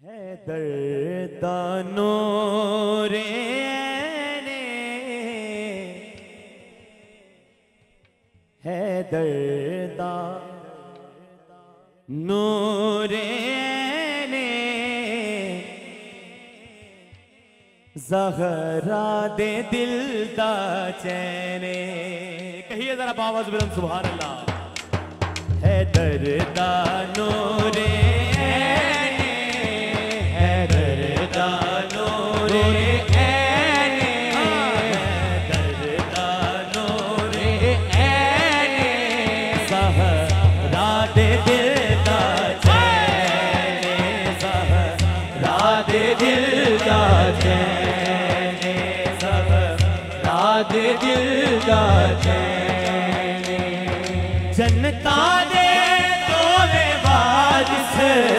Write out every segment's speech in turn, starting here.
है दर्दानो रे ने है दर्दा नूरे ने ज़हरा दे दिल दा चैने। कहिए जरा आवाज बुलंद सुभान अल्लाह। है दर्दा नूरे जनता दे दोवे वारिस,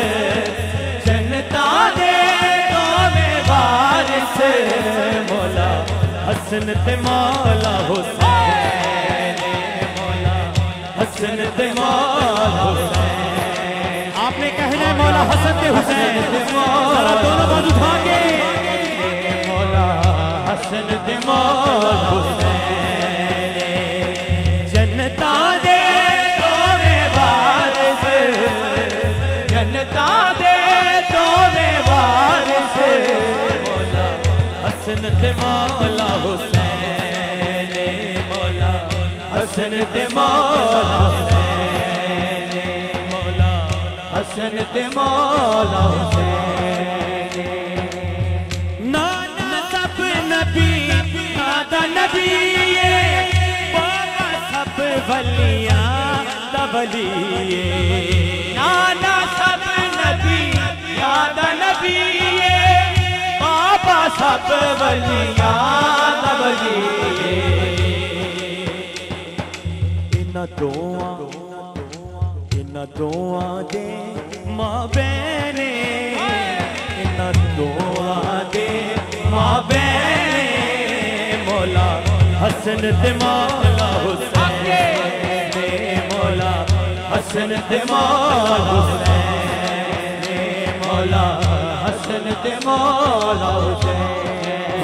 जनता दे दोवे वारिस, मौला हसन ते मौला हुसैन, मौला हसन ते मौला हुसैन। आपने कहना है मौला हसन ते हुसैन, जरा दोनों बाजू उठा के मौला हसन ते मौला हुसैन। जनता दे दोवे वारिस, जनता दे दोवे वारिस, मौला हसन ते मौला हुसैन, मौला हसन ते मौला हुसैन, मौला हसन ते मौला हुसैन। नाना सब नबी दादा नबी वलिया तबलिए, नाना सब नबी यादा नबी, बाबा सब वलिया तबलिए। इन्ना दोआ दे माँ बहने, इन्ना दोआ दे माँ बहने, मौला हसन ते मौला हुसैन, मौला हसन ते मौला हुसैन, मौला हसन ते मौला हुसैन।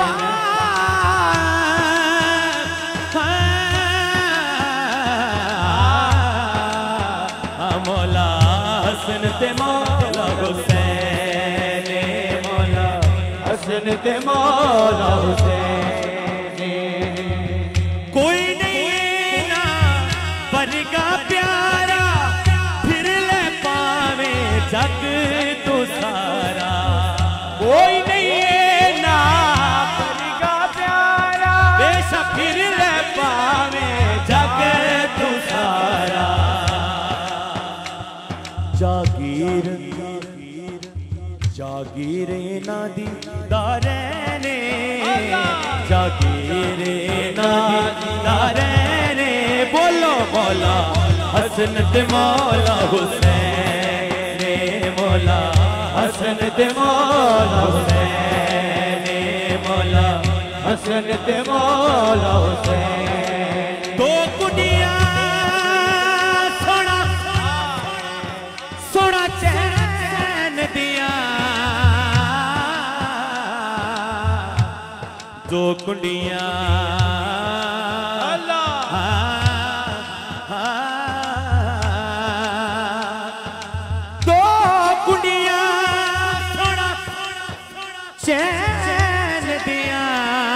मौला हसन ते मौला हुसैन, मौला हसन ते मौला हुसैन। कोई नहीं ना बरगा प्यारा, फिर ले पावे जग तो सारा। कोई नहीं ना बरगा प्यारा, बेशक फिर ले पावे जग तो सारा। जागीर जागीर ना दी दारैने, जागीर ना दी दारैने, बोलो मौला हसन ते मौला हुसैन, मौला हसन ते मौला हुसैन, मौला हसन ते मौला हुसैन। दो कुड़ियां सोना सोना चैन दिया, दो कुड़ियां दो कुड़ियां सोना चैन दिया,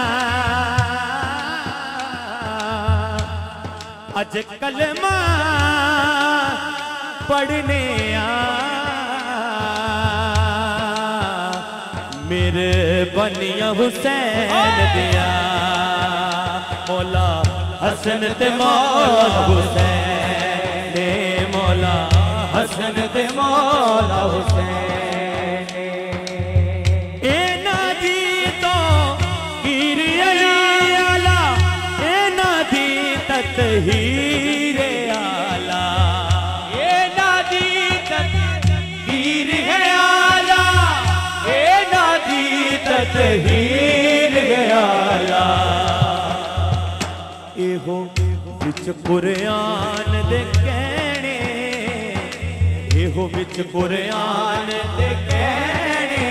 अज कलमा पढ़ने मेरे बनिया हुसैन दिया, मौला हसन ते मौला हुसैन, मौला हसन ते मौला हुसैन। ए नादी तो गिर अली आला, ए नादी ततहीर आला, ए नादी ततहीर है आला, ए नादी ततहीर है आला। एहो विच कुरान दे कहने, एहो विच कुरान दे कहने,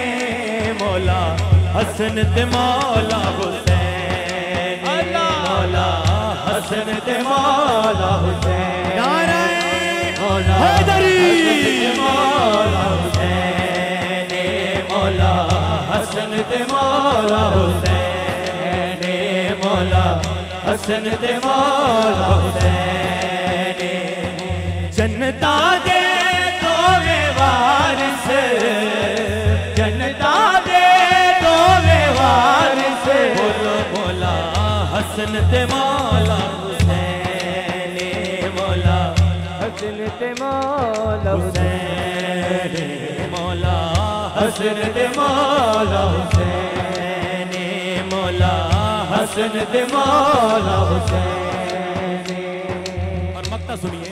हसन ते मौला हुसैन, मौला हसन ते मौला हुसैन, नारे मौला हैदरी, मौला हुसैन, मौला हसन ते मौला हुसैन, मौला हसन ते मौला हुसैन। जन्नता दे दोवे वारिस, जन्नता दे दोवे वारिस, बोलो मौला हसन ते मौला हुसैन, मौला हसन ते मौला हुसैन, मौला हसन ते मौला हुसैन, मौला हसन ते मौला हुसैन। और मक्ता सुनिए,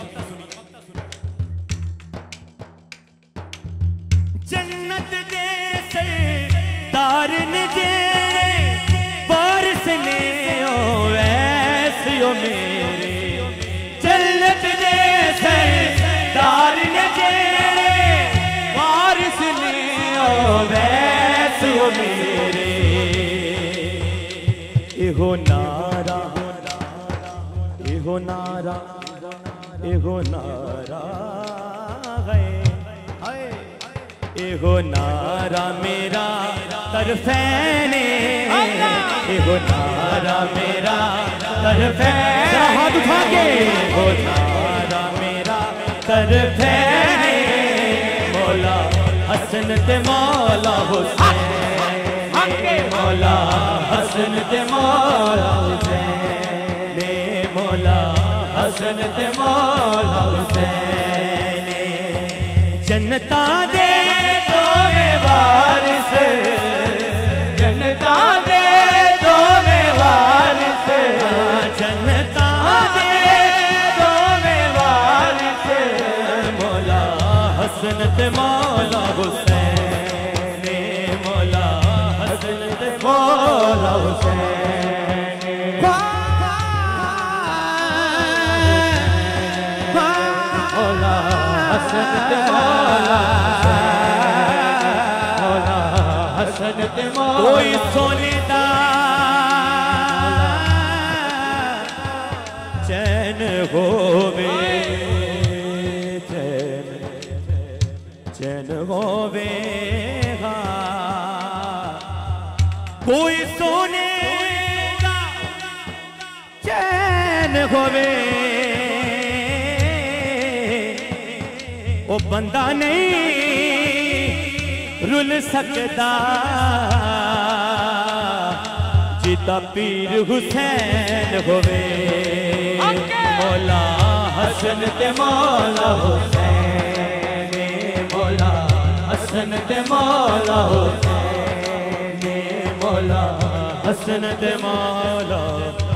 जन्नत दे सरदार ने जेरे वारिस ने ओ वैसे ओ मेरे, जन्नत दे सरदार ने जेरे वारिस ने ओ वैसे ओ मेरे। एहो नारा, एहो नारा, एहो नारा है, एहो नारा मेरा तरफैने, एहो नारा मेरा तरफैने, हाथ उठा के, एहो नारा मेरा तरफैने, मौला हसन ते मौला हुसैन, मौला हसन ते मौला हुसैन, मौला हसन ते मौला हुसैन। जन्नता दे दोवे वारिस, जन्नता दे दोवे वारिस, जन्नता दे दोवे वारिस, मौला हसन ते मौला हुसैन, मौला हसन ते मौला हुसैन। मौला हसन ते मौला, मौला हसन ते मौला। कोई सोने दा चैन होवे, चैन चैन होवे, कोई सोने दा चैन होवे, वो बंदा नहीं रुल सकता जिता पीर हुसैन होवे। मौला हसन ते मौला हुसैन, मौला हसन ते मौला हुसैन, मौला हसन ते मौला